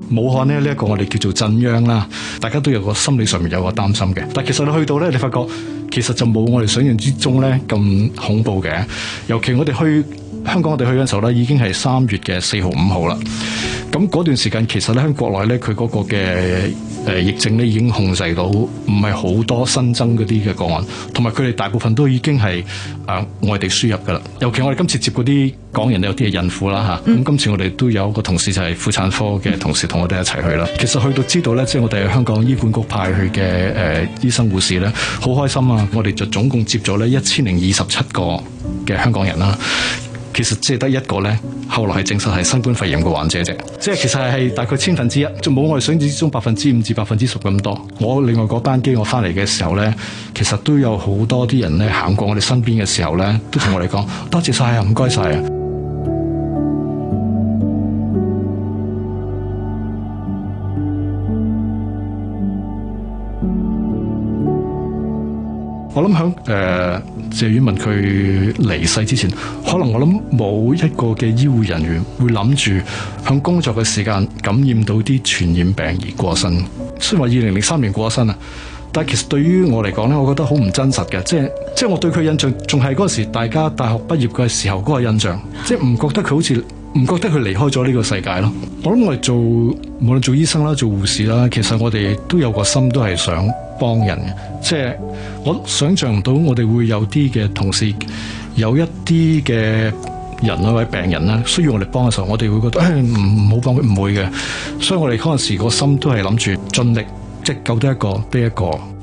武漢呢一個我哋叫做震央啦，大家都有個心理上面有個擔心嘅。但其實你去到咧，你發覺其實就冇我哋想象之中咧咁恐怖嘅。尤其我哋去香港，我哋去嘅時候咧，已經係3月嘅4號、5號啦。咁嗰段時間其實咧喺國內咧，佢嗰個嘅疫症咧已經控制到，唔係好多新增嗰啲嘅個案，同埋佢哋大部分都已經係外地輸入噶啦。尤其我哋今次接嗰啲港人有啲係孕婦啦嚇，咁今次我哋都有個同事就係婦產科嘅同事同我哋一齊去啦。其實去到知道咧，即係我哋香港醫管局派去嘅醫生護士咧，好開心啊！我哋就總共接咗咧1027個嘅香港人啦。其實即係得一個咧，後來係證實係新冠肺炎嘅患者啫。即係其實係大概1/1000，就冇我哋想象之中5%至10%咁多。我另外嗰班機我翻嚟嘅時候咧，其實都有好多啲人咧行過我哋身邊嘅時候咧，都同我哋講多謝晒啊，唔該晒啊。我諗響謝婉雯佢離世之前，可能我諗冇一個嘅醫護人員會諗住響工作嘅時間感染到啲傳染病而過身。雖然話2003年過咗身啊，但係其實對於我嚟講咧，我覺得好唔真實嘅。即係我對佢印象仲係嗰時大家大學畢業嘅時候嗰個印象，即係唔覺得佢好似唔覺得佢離開咗呢個世界咯。我諗我哋無論做醫生啦、做護士啦，其實我哋都有個心都係想幫人嘅。即係我想象唔到我哋會有啲嘅同事，有一啲嘅人啊或者病人啦，需要我哋幫嘅時候，我哋會覺得唔好幫佢，唔會嘅。所以我哋嗰陣時個心都係諗住盡力，即係救得一個得一個。